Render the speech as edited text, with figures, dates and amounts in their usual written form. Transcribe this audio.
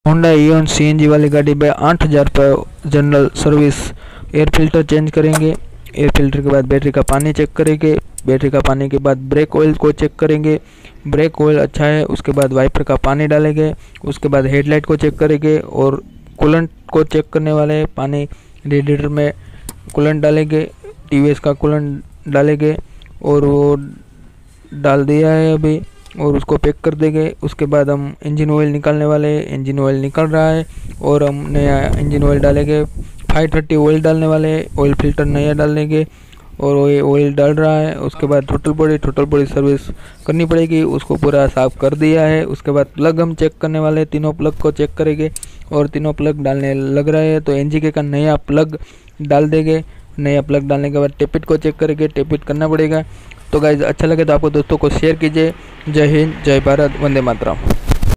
Honda Eon CNG वाली गाड़ी में 8,000 रुपये general service. Air filter change करेंगे, एयर फिल्टर के बाद बैटरी का पानी चेक करेंगे, बैटरी का पानी के बाद ब्रेक ऑयल को चेक करेंगे, ब्रेक ऑयल अच्छा है उसके बाद वाइपर का पानी डालेंगे, उसके बाद हेडलाइट को चेक करेंगे और कूलेंट को चेक करने वाले पानी रेडिएटर में कूलेंट डालेंगे, टीवीएस का कूलेंट डालेंगे और वो डाल दिया है अभी और उसको पैक कर देंगे। उसके बाद हम इंजन ऑयल निकालने वाले हैं, इंजन ऑयल निकल रहा है और हम नया इंजन ऑयल डालेंगे। 530 ऑयल डालने वाले हैं, ऑयल फिल्टर नया डालेंगे और वो ऑयल डाल रहा है। उसके बाद टोटल बॉडी सर्विस करनी पड़ेगी, उसको पूरा साफ कर दिया है। उसके बाद प्लग हम चेक करने वाले, तीनों प्लग को चेक करेंगे और तीनों प्लग डालने लग रहे हैं तो एनजीके का नया प्लग डाल देंगे। नया प्लग डालने के बाद टेपिट को चेक करेंगे, टेपिट करना पड़ेगा। तो गाइज अच्छा लगे तो आपको दोस्तों को शेयर कीजिए। जय हिंद, जय भारत, वंदे मातरम।